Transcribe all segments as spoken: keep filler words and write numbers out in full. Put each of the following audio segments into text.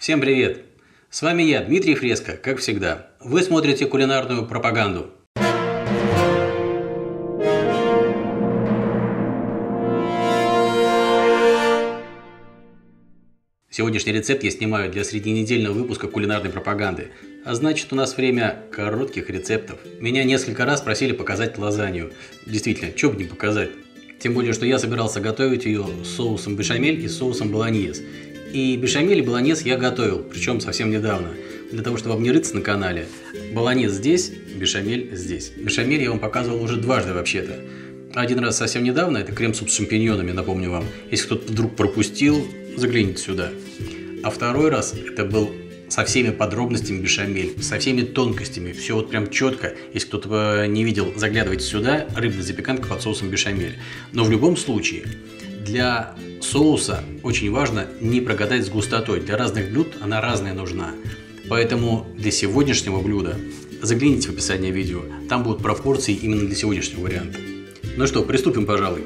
Всем привет! С вами я, Дмитрий Фреско, как всегда. Вы смотрите кулинарную пропаганду. Сегодняшний рецепт я снимаю для средненедельного выпуска кулинарной пропаганды. А значит, у нас время коротких рецептов. Меня несколько раз просили показать лазанью. Действительно, что бы не показать. Тем более, что я собирался готовить ее с соусом бешамель и соусом болоньез. И бешамель и болоньез я готовил, причем совсем недавно. Для того, чтобы вам не рыться на канале. Болоньез здесь, бешамель здесь. Бешамель я вам показывал уже дважды вообще-то. Один раз совсем недавно, это крем-суп с шампиньонами, напомню вам. Если кто-то вдруг пропустил, загляните сюда. А второй раз это был со всеми подробностями бешамель, со всеми тонкостями, все вот прям четко. Если кто-то не видел, заглядывайте сюда, рыбная запеканка под соусом бешамель. Но в любом случае, для соуса очень важно не прогадать с густотой. Для разных блюд она разная нужна. Поэтому для сегодняшнего блюда загляните в описание видео, там будут пропорции именно для сегодняшнего варианта. Ну что, приступим, пожалуй.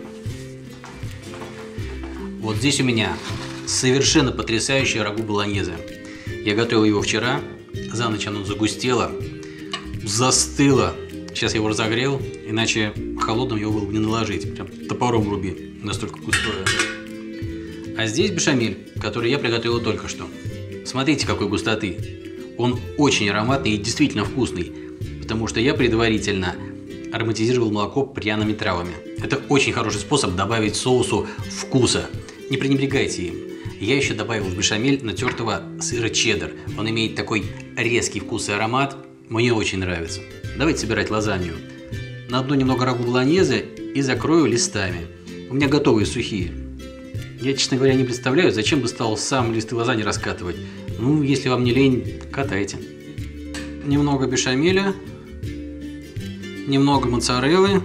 Вот здесь у меня совершенно потрясающее рагу болоньезе. Я готовил его вчера, за ночь оно загустело, застыло. Сейчас я его разогрел, иначе холодным его было бы не наложить. Прям топором руби, настолько густое. А здесь бешамель, который я приготовил только что. Смотрите, какой густоты. Он очень ароматный и действительно вкусный, потому что я предварительно ароматизировал молоко пряными травами. Это очень хороший способ добавить соусу вкуса. Не пренебрегайте им. Я еще добавил в бешамель натертого сыра чеддер. Он имеет такой резкий вкус и аромат. Мне очень нравится. Давайте собирать лазанью. На дно немного рагу болоньезе и закрою листами. У меня готовые сухие. Я, честно говоря, не представляю, зачем бы стал сам листы лазаньи раскатывать. Ну, если вам не лень, катайте. Немного бешамеля, немного моцареллы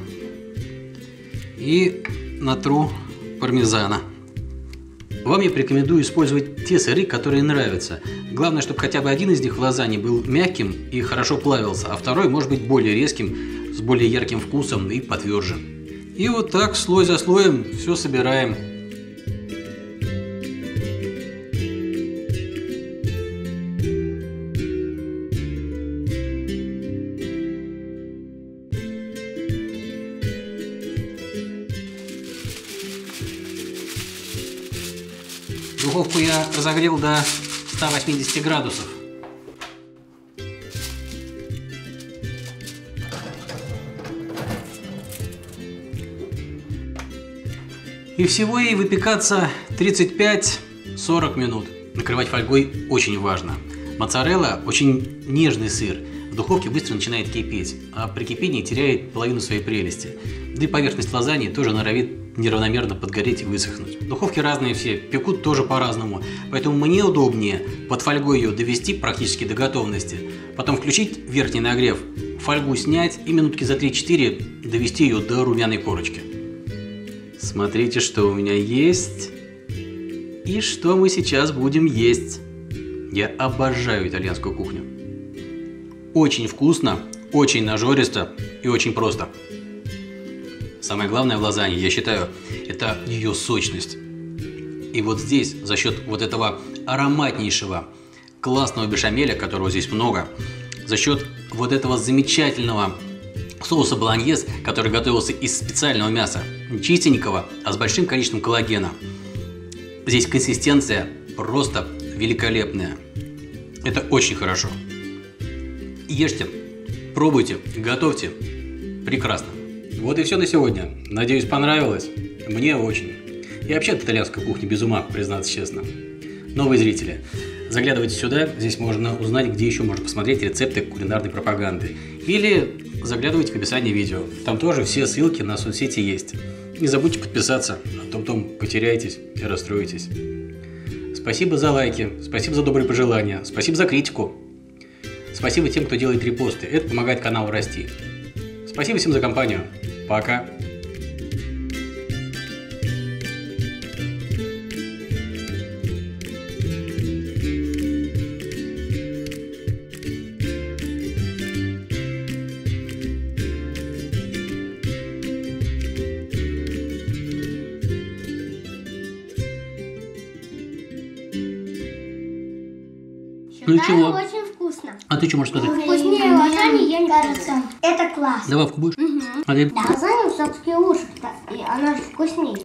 и натру пармезана. Вам я порекомендую использовать те сыры, которые нравятся. Главное, чтобы хотя бы один из них в лазанье был мягким и хорошо плавился, а второй может быть более резким, с более ярким вкусом и потверже. И вот так, слой за слоем, все собираем. Духовку я разогрел до ста восьмидесяти градусов. И всего ей выпекаться тридцать пять — сорок минут. Накрывать фольгой очень важно. Моцарелла очень нежный сыр. В духовке быстро начинает кипеть, а при кипении теряет половину своей прелести. Да и поверхность лазаньи тоже норовит неравномерно подгореть и высохнуть. Духовки разные все, пекут тоже по-разному, поэтому мне удобнее под фольгой ее довести практически до готовности, потом включить верхний нагрев, фольгу снять и минутки за три-четыре довести ее до румяной корочки. Смотрите, что у меня есть и что мы сейчас будем есть. Я обожаю итальянскую кухню. Очень вкусно, очень нажористо и очень просто. Самое главное в лазанье, я считаю, это ее сочность. И вот здесь, за счет вот этого ароматнейшего, классного бешамеля, которого здесь много, за счет вот этого замечательного соуса болоньез, который готовился из специального мяса, не чистенького, а с большим количеством коллагена. Здесь консистенция просто великолепная. Это очень хорошо. Ешьте, пробуйте, готовьте. Прекрасно. Вот и все на сегодня. Надеюсь, понравилось. Мне очень. Я вообще от итальянской кухни без ума, признаться честно. Новые зрители, заглядывайте сюда. Здесь можно узнать, где еще можно посмотреть рецепты кулинарной пропаганды. Или заглядывайте в описание видео. Там тоже все ссылки на соцсети есть. Не забудьте подписаться, а то потом потеряетесь и расстроитесь. Спасибо за лайки, спасибо за добрые пожелания, спасибо за критику. Спасибо тем, кто делает репосты. Это помогает каналу расти. Спасибо всем за компанию. Пока. Ну и Да, чего? очень вкусно. А ты что можешь сказать? Вкуснее лазаньи я не Кажется, это классно. Давай будешь? Угу. А ты? Лазанья все-таки лучше, и она же вкуснее.